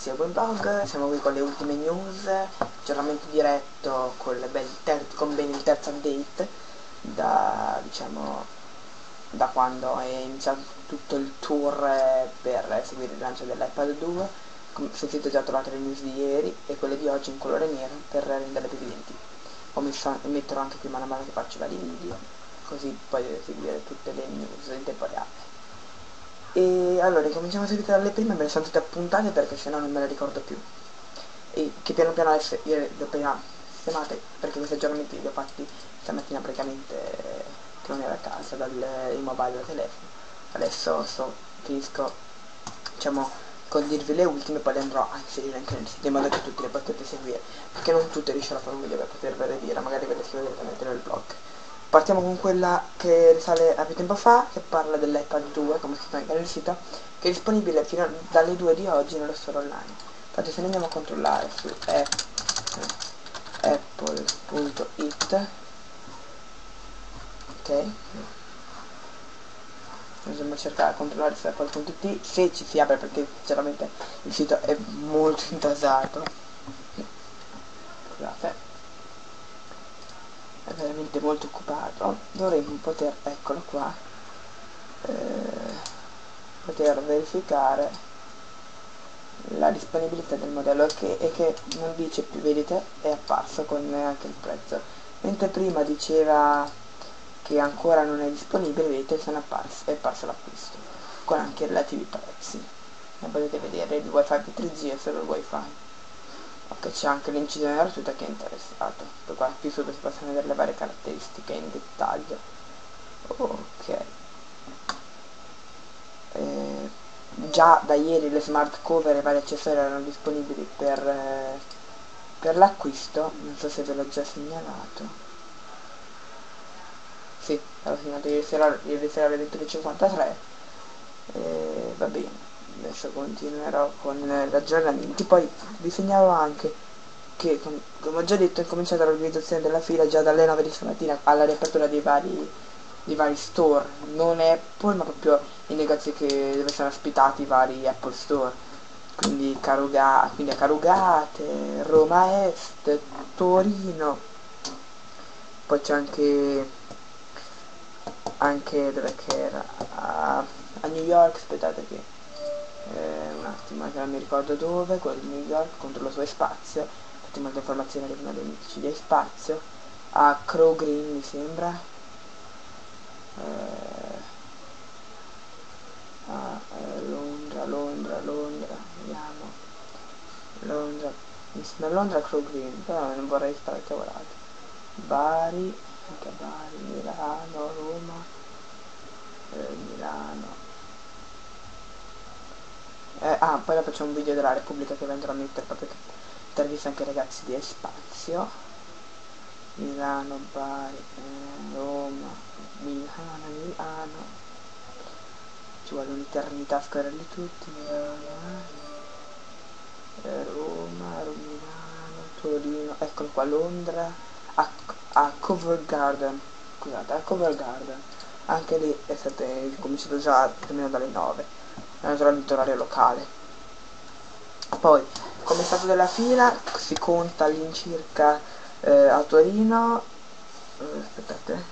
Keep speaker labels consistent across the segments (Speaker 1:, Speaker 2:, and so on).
Speaker 1: ragazzi, a Blog, siamo qui con le ultime news, aggiornamento diretto con ben il terzo update da quando è iniziato tutto il tour per seguire il lancio dell'iPad 2. Come sentite già trovate le news di ieri e quelle di oggi in colore nero per renderle più evidenti. Metterò anche qui mano a mano che faccio vari video, così potete seguire tutte le news in tempo reale. E allora cominciamo subito dalle prime, me le sono tutte appuntate perché sennò non me le ricordo più, e che piano piano adesso io le ho appena sistemate perché questi aggiornamenti li ho fatti stamattina praticamente che non ero a casa dal mobile dal telefono. Adesso finisco con dirvi le ultime, poi le andrò a inserire anche nel sito in modo che tutti le potete seguire, perché non tutte riuscirò a fare un video per potervele dire, magari ve le scrivo direttamente nel blog. Partiamo con quella che risale a più tempo fa, che parla dell'iPad 2, come scritto anche nel sito, che è disponibile fino dalle 2 di oggi nello store online. Infatti se ne andiamo a controllare su apple.it, ok? Andiamo a cercare a controllare su apple.it, se ci si apre perché sinceramente il sito è molto intasato. Scusate. È veramente molto occupato. Dovremmo poter, eccolo qua, poter verificare la disponibilità del modello che non dice più, vedete, è apparso con anche il prezzo, mentre prima diceva che ancora non è disponibile, vedete, è apparso l'acquisto con anche i relativi prezzi. Ne potete vedere il wifi di 3G e solo il wifi. Ok, c'è anche l'incisione gratuita che è interessato. Poi qua più sotto si possono vedere le varie caratteristiche in dettaglio. Ok. Già da ieri le smart cover e vari accessori erano disponibili per l'acquisto. Non so se ve l'ho già segnalato. Sì, l'ho segnalato ieri sera alle 21:53. Va bene. Adesso continuerò con gli aggiornamenti. Poi vi segnalo anche che, come ho già detto, è cominciata l'organizzazione della fila già dalle 9 di stamattina alla riapertura dei vari store, non Apple ma proprio i negozi dove sono ospitati i vari Apple Store, quindi a Carugate, Roma Est, Torino, poi c'è anche dove che era a New York, aspettate che un attimo che non mi ricordo dove, quello di New York, controllo su spazio, infatti molte informazioni arrivano dai mitici di spazio, a Crow Green mi sembra, Londra, vediamo, mi sembra Londra Crow Green, però non vorrei stare cavolato, Bari, anche Bari, Milano, Roma, Milano. Poi faccio un video della Repubblica che andrò a mettere proprio che intervista anche i ragazzi di Spazio. Milano, Bari, Roma, Milano. Ci vuole un'eternità a scorrerli tutti. Roma, Milano, Torino, eccolo qua, Londra, a Covent Garden. Scusate, a Covent Garden. Anche lì è cominciato già più o meno dalle 9. Naturalmente orario locale. Poi come stato della fila si conta all'incirca a Torino, aspettate,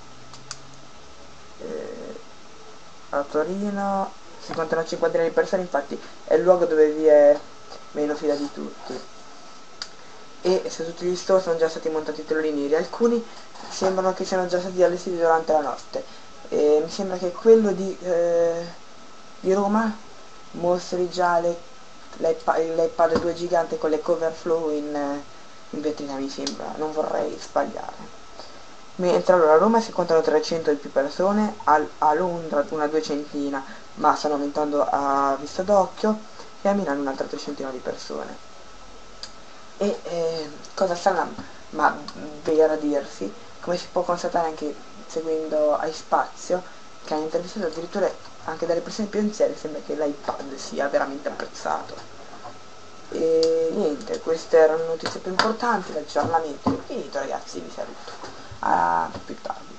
Speaker 1: a Torino si contano 50 di persone, infatti è il luogo dove vi è meno fila di tutti, e se tutti gli store sono già stati montati i telloni neri, alcuni sembrano che siano già stati allestiti durante la notte, mi sembra che quello di Roma mostri già l'iPad 2 gigante con le cover flow in vetrina, mi sembra, non vorrei sbagliare. Mentre allora a Roma si contano 300 di più persone, a Londra una 200, ma stanno aumentando a vista d'occhio, e a Milano un'altra 300 di persone. E cosa strana ma vera a dirsi, come si può constatare anche seguendo iSpazio, che hanno intervistato addirittura anche dalle persone più anziane, sembra che l'iPad sia veramente apprezzato. E niente, queste erano notizie più importanti, l'aggiornamento è finito ragazzi, vi saluto, a più tardi.